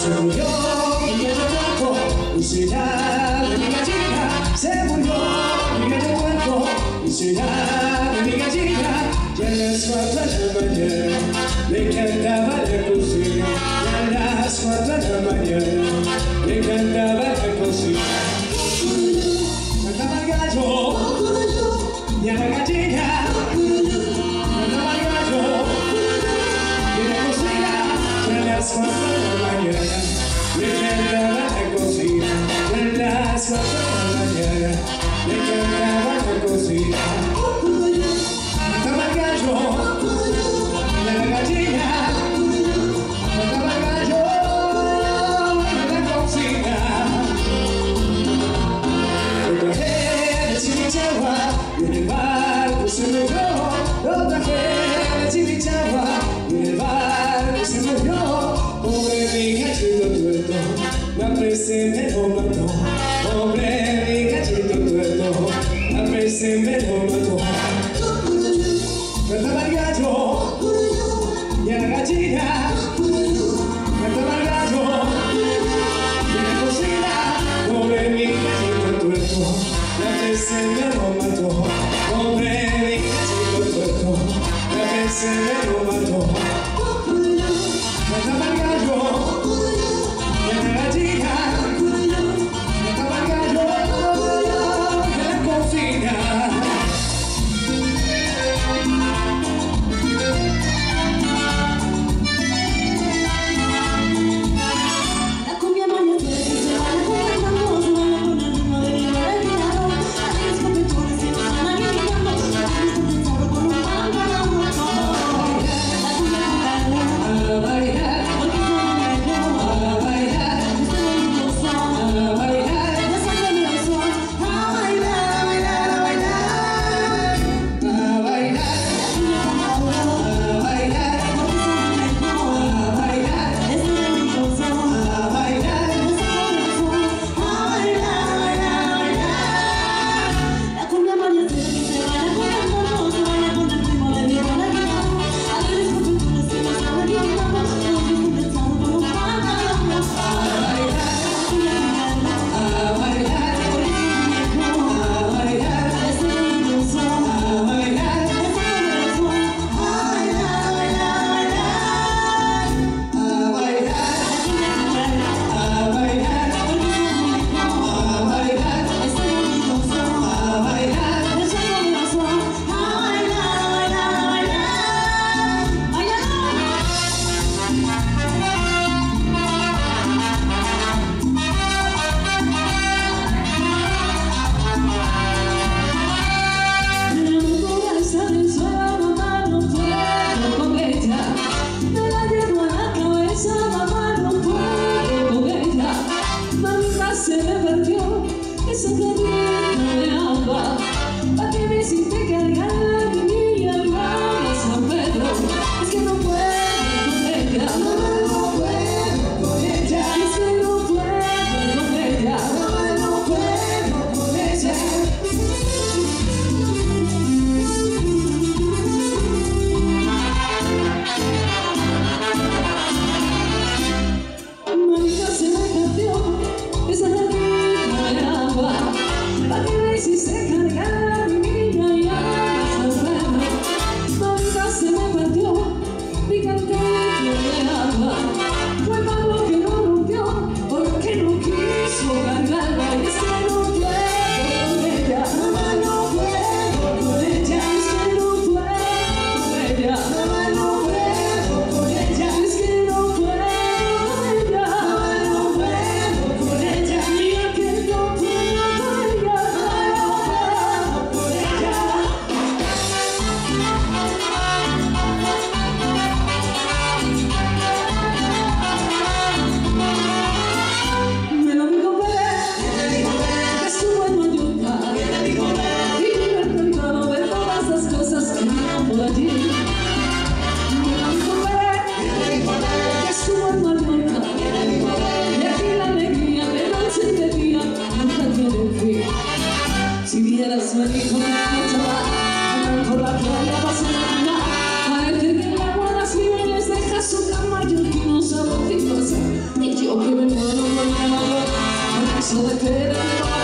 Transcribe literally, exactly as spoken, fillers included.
Se murió mi gallo blanco, y será de mi gallina. Se murió mi gallo blanco, y será de mi gallina. Ya a las cuatro de la mañana le cantaba la cocina. Ya a las cuatro de la mañana le cantaba la cocina. Cantaba el gallo y a la gallina. Cantaba el gallo y a la cocina. Ya a las cuatro de la mañana le cantaba la cocina. Ya a las cuatro de la mañana le cantaba la cocina. Cantaba el gallo y a la gallina. Cantaba el gallo y a la cocina. Lo traje de Chimichagua y en el barco se murió. Lo traje de Chimichagua y en el barco se murió. Pobre mi gallito tuerto, la presa me lo mató. Pobre mi gallito tuerto, la presa me lo mató. Cantaba el gallo y a la gallina. Cantaba el gallo y a la cocina. Pobre mi gallito tuerto, la presa me lo mató. Pobre mi gallito tuerto, la presa me lo mató. Cantaba el gallo y a la gallina. Cantaba el gallo y a la cocina. Y yo Io che mi fanno guardare, se la crede